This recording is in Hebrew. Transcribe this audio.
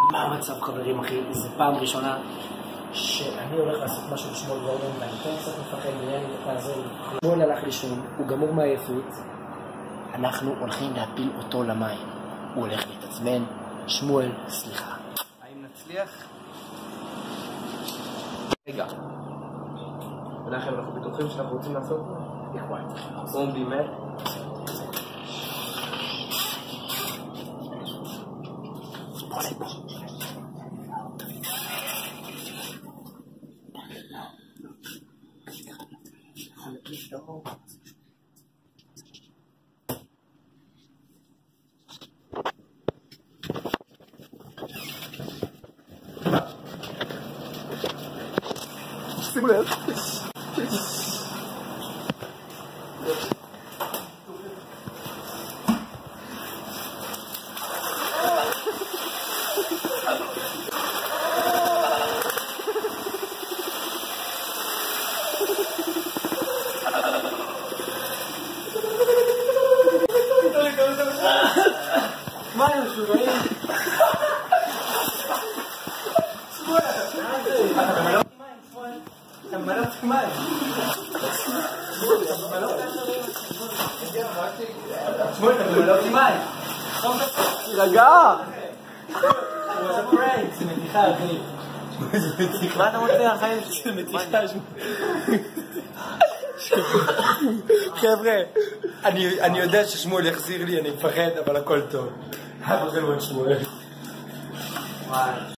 מה המצב חברים אחי? זו פעם ראשונה שאני הולך לעשות משהו לשמואל גורדון ואני כן קצת מפחד מיני תעזור לי. שמואל הלך לישון, הוא גמור מעייפות, אנחנו הולכים להפיל אותו למים. הוא הולך להתעצמן, שמואל, סליחה. האם נצליח? רגע. מנחם, אנחנו בטוחים שאנחנו רוצים לעשות פה? זומבי מת? בוא לפה. שימו לב. מה הם משוגעים? שמואל, אתה מלא אותי מים, שמואל. אתה מלא אותי מים. שמואל, אתה מלא אותי מים. רגע! זה פרנק, זה מתיחה, אחי. מה אתה מוצא החיים של מתיחה? חבר'ה, אני יודע ששמואל יחזיר לי, אני מפחד, אבל הכל טוב. אף אחד לא את שמואל.